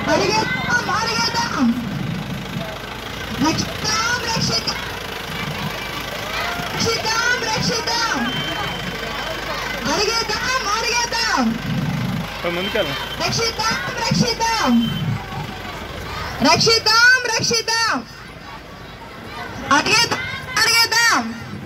అడిగేద్దాం అడిగేద్దాం రక్షిద్దాం రక్షిద్దాం రక్షిద్దాం రక్షిద్దాం అడిగేద్దాం అడిగేద్దాం రక్షిద్దాం రక్షిద్దాం రక్షిద్దాం రక్షిద్దాం అడిగేద్దాం అడిగేద్దాం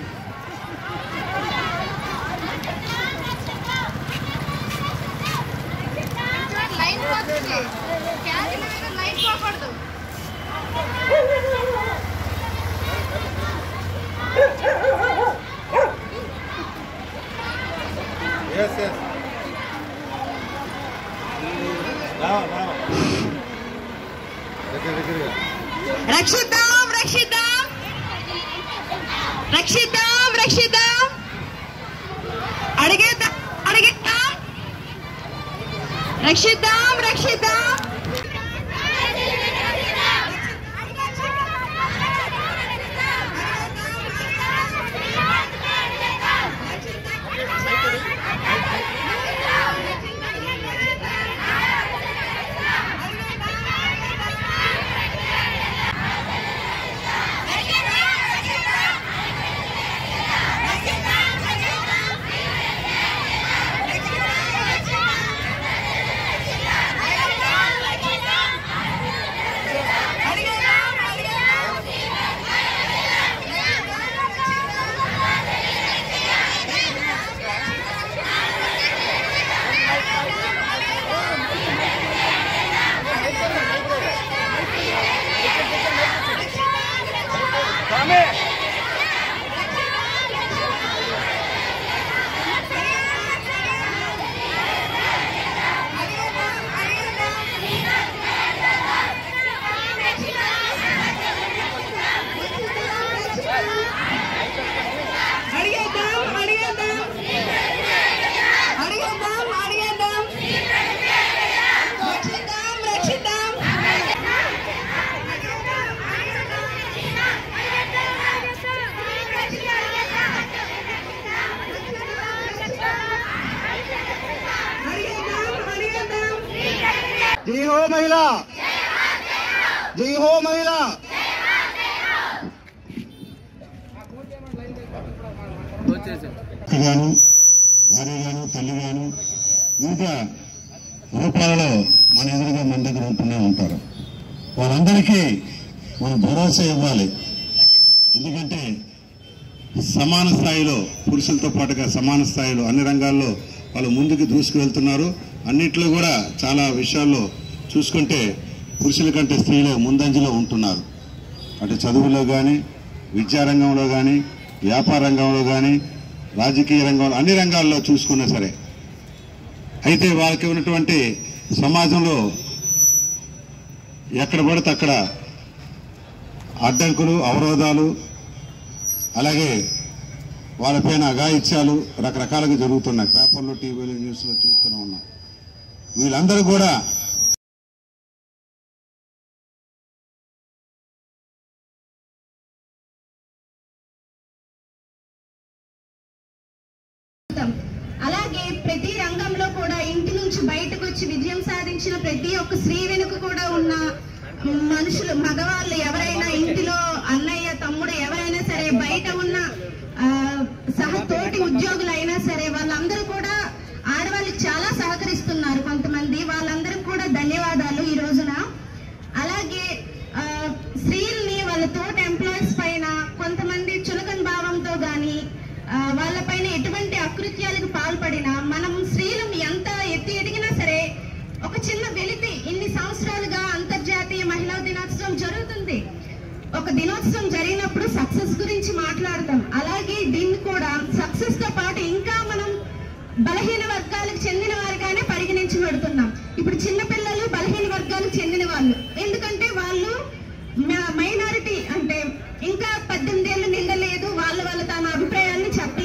Yes, yes. రక్షిద్దాం రక్షిద్దాం రక్షిద్దాం రక్షిద్దాం అడిగేద్దాం అడిగేద్దాం రక్షిద్దాం రక్షిద్దాం जय हो महिला जय हो महिला గాను భార్య గాను తల్లి గాను వివిధ రూపాలలో మన ఎదురుగా మన దగ్గర ఉంటూనే ఉంటారు. వారందరికీ మనం భరోసా ఇవ్వాలి. ఎందుకంటే సమాన స్థాయిలో పురుషులతో పాటుగా సమాన స్థాయిలో అన్ని రంగాల్లో వాళ్ళు ముందుకు దూసుకువెళ్తున్నారు. అన్నిట్లో కూడా చాలా విషయాల్లో చూసుకుంటే పురుషుల కంటే స్త్రీలే ముందంజలో ఉంటున్నారు. అటు చదువులో కానీ, విద్యారంగంలో కానీ, వ్యాపార రంగంలో కానీ, రాజకీయ రంగంలో అన్ని రంగాల్లో చూసుకున్నా సరే. అయితే వాళ్ళకి ఉన్నటువంటి సమాజంలో ఎక్కడ పడితే అక్కడ అడ్డంకులు, అవరోధాలు, అలాగే వాళ్ళపైన అఘాయిత్యాలు రకరకాలుగా జరుగుతున్నాయి. పేపర్లో, టీవీలో, న్యూస్లో చూస్తూనే ఉన్నాం. వీళ్ళందరూ కూడా అలాగే ప్రతి రంగంలో కూడా ఇంటి నుంచి బయటకు వచ్చి విజయం సాధించిన ప్రతి ఒక్క స్త్రీ వెనుక కూడా ఉన్న మనుషులు, మగవాళ్ళు ఎవరైనా, ఇంటిలో అన్నయ్య, తమ్ముడు ఎవరైనా సరే, బయట ఉన్న తోటి ఉద్యోగులైనా సరే, వాళ్ళందరూ కూడా ఆడవాళ్ళకి చాలా సహకరిస్తున్నారు. కొంతమంది వాళ్ళందరికీ కూడా ధన్యవాదాలు ఈ రోజున. అలాగే స్త్రీల్ని వాళ్ళ తోటి ఎంప్లాయీస్ పైన కొంతమంది చులకన భావంతో గాని వాళ్ళపైన ఎటువంటి అకృత్యాలకు పాల్పడినా, మనం స్త్రీలు ఎంత ఎదిగినా సరే, ఒక చిన్న వెలితి ఇన్ని సంవత్సరాలుగా అంతర్జాతీయ మహిళా దినోత్సవం జరుగుతుంది. ఒక దినోత్సవం జరిగినప్పుడు సక్సెస్ గురించి మాట్లాడతాం. అలాగే దీన్ని కూడా సక్సెస్ తో పాటు ఇంకా మనం బలహీన వర్గాలకు చెందిన వారిగానే పరిగణించబడుతున్నాం. ఇప్పుడు చిన్నపిల్లలు బలహీన వర్గాలకు చెందిన వాళ్ళు, ఎందుకంటే వాళ్ళు మైనారిటీ, అంటే ఇంకా 18 ఏళ్ళు నిండలేదు, వాళ్ళు తమ అభిప్రాయాన్ని చెప్పలేదు.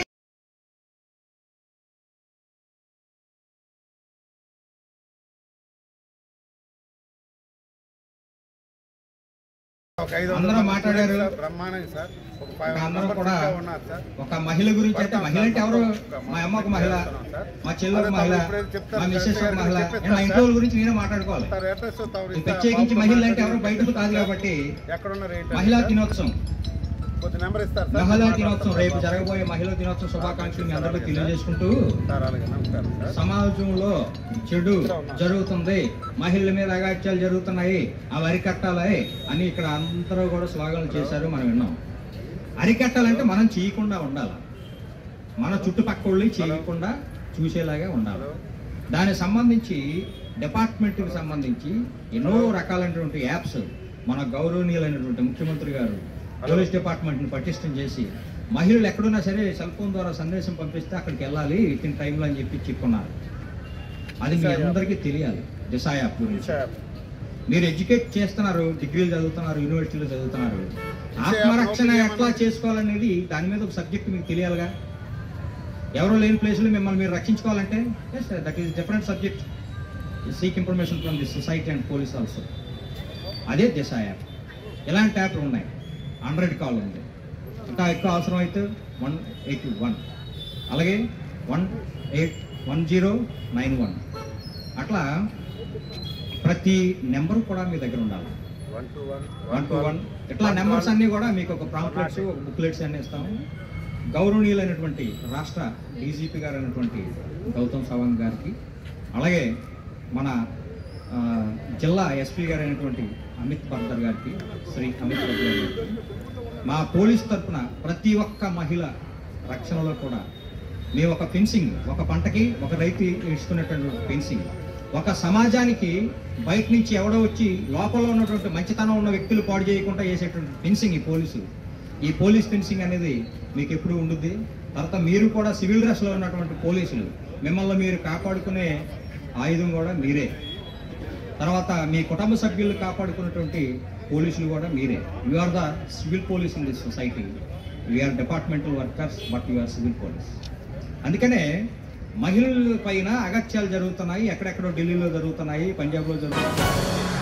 అందరూ మాట్లాడారు. అందరూ కూడా ఒక మహిళ గురించి అయితే మహిళ అంటే ఎవరు? మా అమ్మ ఒక మహిళ, మా చెల్లి ఒక మహిళ, మా మిస్సెస్ ఒక మహిళ, మా ఇంట్లో గురించి నేనే మాట్లాడుకోవాలి. ప్రత్యేకించి మహిళ అంటే ఎవరు బయటకు కాదు కాబట్టి మహిళా దినోత్సవం రేపు జరగబోయే మహిళా దినోత్సవం శుభాకాంక్షలు మీ అందరికీ తెలియజేసుకుంటూ, సమాజంలో చెడు జరుగుతుంది, మహిళల మీద అగాత్యాలు జరుగుతున్నాయి, అవి అరికట్టాలి అని ఇక్కడ అందరూ కూడా స్లోగన్లు చేశారు. మనం విన్నాం. అరికట్టాలంటే మనం చేయకుండా ఉండాలి, మన చుట్టుపక్కల చేయకుండా చూసేలాగా ఉండాలి. దానికి సంబంధించి డిపార్ట్మెంట్కి సంబంధించి ఎన్నో రకాలైనటువంటి యాప్స్ మన గౌరవనీయులైనటువంటి ముఖ్యమంత్రి గారు పోలీస్ డిపార్ట్మెంట్ని పటిష్టం చేసి మహిళలు ఎక్కడున్నా సరే సెల్ ఫోన్ ద్వారా సందేశం పంపిస్తే అక్కడికి వెళ్ళాలి విత్ ఇన్ టైంలో అని చెప్పుకున్నారు. అది మీ అందరికీ తెలియాలి. దిశ యాప్ గురించి మీరు ఎడ్యుకేట్ చేస్తున్నారు, డిగ్రీలు చదువుతున్నారు, యూనివర్సిటీలో చదువుతున్నారు. ఆత్మరక్షణ ఎట్లా చేసుకోవాలనేది దాని మీద ఒక సబ్జెక్ట్ మీకు తెలియాలిగా. ఎవరో లేని ప్లేస్లో మిమ్మల్ని మీరు రక్షించుకోవాలంటే that is different subject. Seek information from the society and police also. అదే దిశ యాప్. ఇలాంటి యాప్లు ఉన్నాయి. 100 కాల్ ఉంది. ఇంకా ఎక్కువ అవసరం అయితే 1821, అలాగే 181091. అట్లా ప్రతి నెంబర్ కూడా మీ దగ్గర ఉండాలి. 121 ఇట్లా నెంబర్స్ అన్నీ కూడా మీకు ఒక ప్రాంప్లెట్స్, ఒక బుక్లెట్స్ అన్నీ ఇస్తాము. గౌరవనీయులైనటువంటి రాష్ట్ర డీజీపీ గారు అయినటువంటి గౌతమ్ సవాంగ్ గారికి, అలాగే మన జిల్లా ఎస్పీ గారు అయినటువంటి అమిత్ బర్దర్ గారికి, శ్రీ అమిత్ బర్దర్ గారికి, మా పోలీస్ తరఫున ప్రతి ఒక్క మహిళ రక్షణలో కూడా మేము ఒక ఫెన్సింగ్, ఒక పంటకి ఒక రైతు ఇస్తున్నటువంటి ఫెన్సింగ్, ఒక సమాజానికి బయట నుంచి ఎవడో వచ్చి లోపల ఉన్నటువంటి మంచితనం ఉన్న వ్యక్తులు పాడు చేయకుండా చేసేటువంటి ఫెన్సింగ్ ఈ పోలీస్ ఫెన్సింగ్ అనేది మీకు ఎప్పుడు ఉంటుంది. తర్వాత మీరు కూడా సివిల్ డ్రెస్లో ఉన్నటువంటి పోలీసులు, మిమ్మల్ని మీరు కాపాడుకునే ఆయుధం కూడా మీరే. తర్వాత మీ కుటుంబ సభ్యులు కాపాడుకున్నటువంటి పోలీసులు కూడా మీరే. You are the civil police in this society. We are departmental workers but you are civil police. అందుకనే మహిళల పైన అగత్యాలు జరుగుతున్నాయి. ఎక్కడెక్కడో ఢిల్లీలో జరుగుతున్నాయి, పంజాబ్లో జరుగుతున్నాయి.